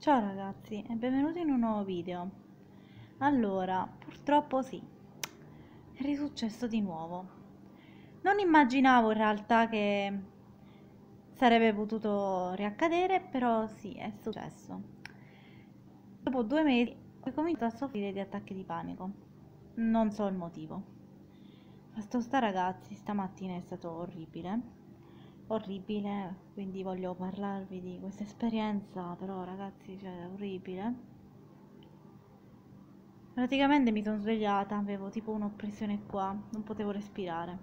Ciao ragazzi e benvenuti in un nuovo video. Allora, purtroppo sì, è risuccesso di nuovo. Non immaginavo in realtà che sarebbe potuto riaccadere, però sì, è successo. Dopo 2 mesi ho cominciato a soffrire di attacchi di panico. Non so il motivo. Fatto sta ragazzi, stamattina è stato orribile. Orribile, quindi voglio parlarvi di questa esperienza, però ragazzi, cioè, orribile. Praticamente mi sono svegliata, avevo tipo un'oppressione qua, non potevo respirare.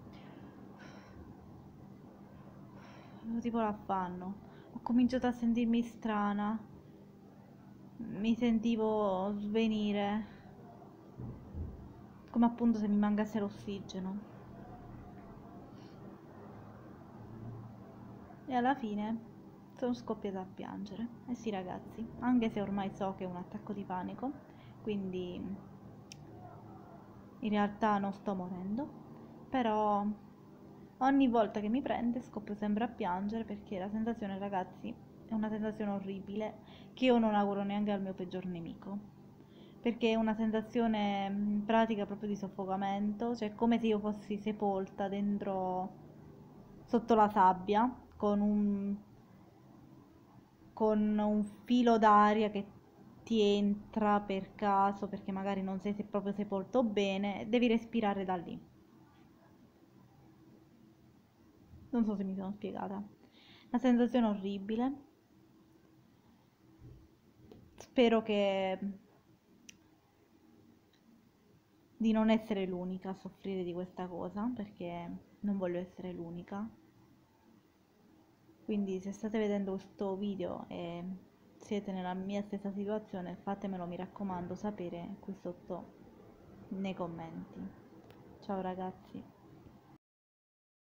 Avevo tipo l'affanno. Ho cominciato a sentirmi strana. Mi sentivo svenire, come appunto se mi mancasse l'ossigeno. E alla fine sono scoppiata a piangere. Eh sì ragazzi, anche se ormai so che è un attacco di panico, quindi in realtà non sto morendo, però ogni volta che mi prende scoppio sempre a piangere perché la sensazione, ragazzi, è una sensazione orribile che io non auguro neanche al mio peggior nemico, perché è una sensazione in pratica proprio di soffocamento, cioè come se io fossi sepolta dentro sotto la sabbia con un filo d'aria che ti entra per caso perché magari non sei proprio sepolto bene e devi respirare da lì. Non so se mi sono spiegata. Una sensazione orribile. Spero che di non essere l'unica a soffrire di questa cosa, perché non voglio essere l'unica. Quindi se state vedendo questo video e siete nella mia stessa situazione, fatemelo, mi raccomando, sapere qui sotto nei commenti. Ciao ragazzi.